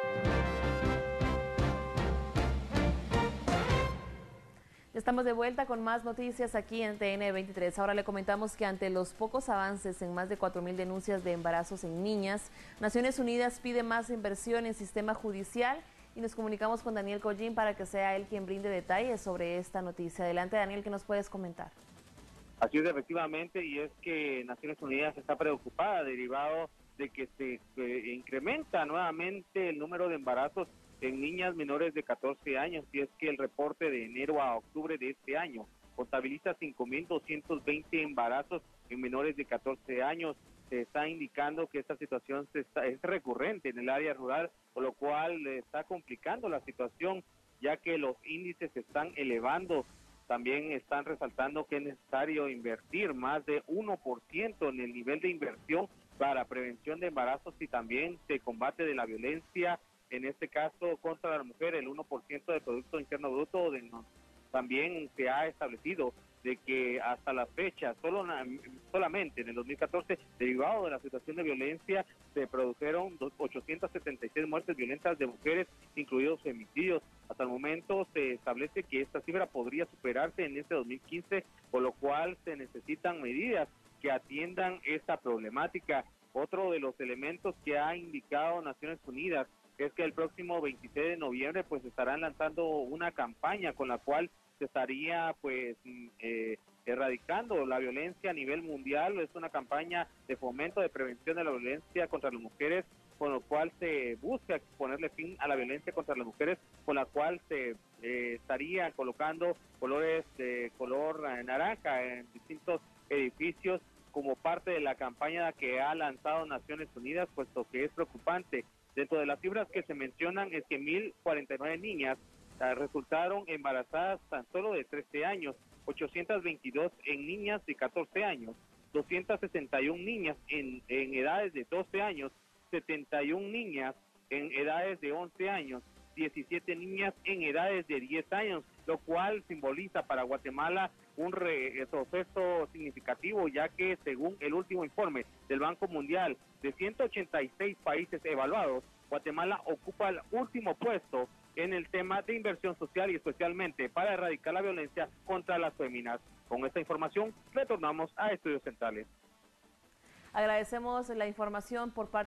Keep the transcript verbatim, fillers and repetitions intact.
Estamos de vuelta con más noticias aquí en T N veintitrés. Ahora le comentamos que ante los pocos avances en más de cuatro mil denuncias de embarazos en niñas, Naciones Unidas pide más inversión en sistema judicial y nos comunicamos con Daniel Collín para que sea él quien brinde detalles sobre esta noticia. Adelante, Daniel, ¿qué nos puedes comentar? Así es, efectivamente, y es que Naciones Unidas está preocupada derivado de que se eh, incrementa nuevamente el número de embarazos en niñas menores de catorce años, y es que el reporte de enero a octubre de este año contabiliza cinco mil doscientos veinte embarazos en menores de catorce años. Se está indicando que esta situación se está, es recurrente en el área rural, por lo cual le está complicando la situación, ya que los índices se están elevando. También están resaltando que es necesario invertir más de uno por ciento en el nivel de inversión para prevención de embarazos y también de combate de la violencia, en este caso contra la mujer, el uno por ciento del Producto Interno Bruto. De, no, también se ha establecido de que hasta la fecha, solo, solamente en el dos mil catorce, derivado de la situación de violencia, se produjeron ochocientas setenta y seis muertes violentas de mujeres, incluidos femicidios. Hasta el momento se establece que esta cifra podría superarse en este dos mil quince, por lo cual se necesitan medidas que atiendan esta problemática. Otro de los elementos que ha indicado Naciones Unidas es que el próximo veintiséis de noviembre pues estarán lanzando una campaña con la cual se estaría pues eh, erradicando la violencia a nivel mundial. Es una campaña de fomento de prevención de la violencia contra las mujeres, con lo cual se busca ponerle fin a la violencia contra las mujeres, con la cual se eh, estaría colocando colores de color eh, naranja en distintos edificios como parte de la campaña que ha lanzado Naciones Unidas, puesto que es preocupante. Dentro de las cifras que se mencionan es que mil cuarenta y nueve niñas uh, resultaron embarazadas tan solo de trece años, ochocientas veintidós en niñas de catorce años, doscientas sesenta y una niñas en, en edades de doce años, setenta y una niñas en edades de once años, diecisiete niñas en edades de diez años, lo cual simboliza para Guatemala un retroceso significativo, ya que según el último informe del Banco Mundial, de ciento ochenta y seis países evaluados, Guatemala ocupa el último puesto en el tema de inversión social y especialmente para erradicar la violencia contra las féminas. Con esta información retornamos a Estudios Centrales. Agradecemos la información por parte